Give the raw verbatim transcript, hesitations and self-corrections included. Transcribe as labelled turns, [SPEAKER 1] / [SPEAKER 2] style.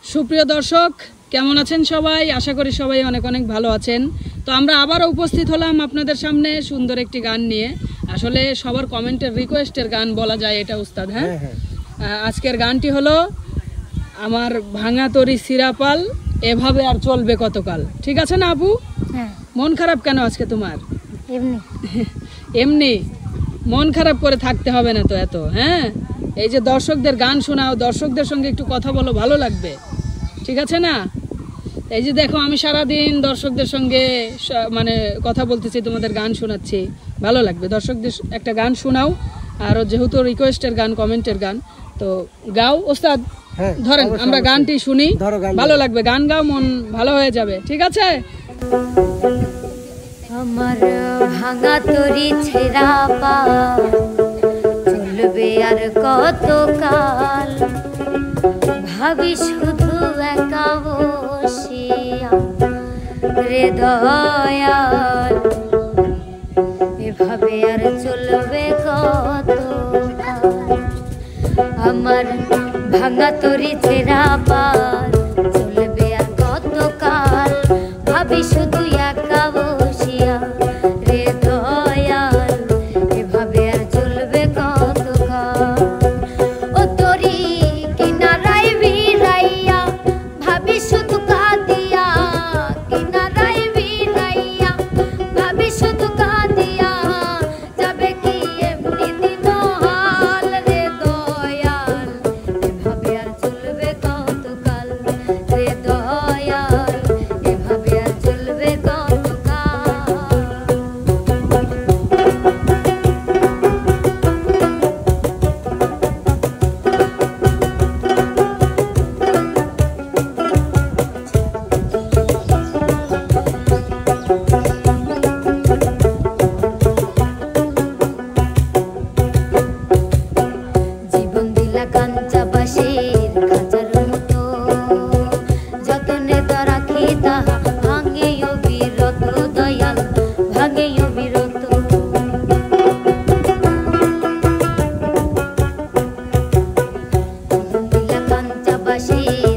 [SPEAKER 1] সুপ্রিয় দর্শক, কেমন আছেন সবাই? আশা করি সবাই অনেক অনেক ভালো আছেন। তো আমরা আবারও উপস্থিত হলাম আপনাদের সামনে সুন্দর একটি গান নিয়ে। আসলে সবার কমেন্টের রিকোয়েস্টের গান বলা যায় এটা উস্তাদ। হ্যাঁ, আজকের গানটি হলো আমার ভাঙা তরি সিরাপাল, এভাবে আর চলবে কতকাল। ঠিক আছে না আপু?
[SPEAKER 2] হ্যাঁ।
[SPEAKER 1] মন খারাপ কেন আজকে তোমার?
[SPEAKER 2] এমনি
[SPEAKER 1] এমনি মন খারাপ করে থাকতে হবে না তো এত। হ্যাঁ, এই যে দর্শকদের গান শোনাও, দর্শকদের সঙ্গে একটু কথা বলো, ভালো লাগবে। ঠিক আছে না? এই যে দেখো, আমি সারাদিন দর্শকদের সঙ্গে মানে কথা বলতেছি, তোমাদের গান শোনাচ্ছি, ভালো লাগবে। দর্শকদের একটা গান শোনাও, আর যেহেতু রিকোয়েস্টের গান, কমেন্টের গান, তো গাও ওস্তাদ। ধরেন আমরা গানটি শুনি, ভালো লাগবে। গান গাও, মন ভালো হয়ে যাবে। ঠিক আছে?
[SPEAKER 2] আমার ভাঙা তরি ছেঁড়া পা চলবে আর কতকাল, ভাবি শুধু একা বসিয়া রে দয়াল, এভাবে আর চলবে কতকাল। আমার ভাঙা তরি ছেঁড়া পা চলবে আর কতকাল, ভাবি শুধু একা বসিয়া রে দয়াল, এভাবে আর চলবে কতকাল। ও তরি কিনারায় ভিড়াইয়া ভাবি শুধু কাঁদিয়া, কিনারায় ভিড়াইয়া ভাবি শুধু কাঁদিয়া, যাবে কি এমনি দিন হাল রে দয়াল, এভাবে আর চলবে কতকাল রে দয়াল, এভাবে আর চলবে কতকাল। জীবন দিলা কাঞ্চা বাঁশের খাঁচার মতো, যতনে তা রাখি তাহা ভাঙে অবিরত দয়াল, ভাঙে অবিরত। জীবন দিলা কাঞ্চা বাঁশের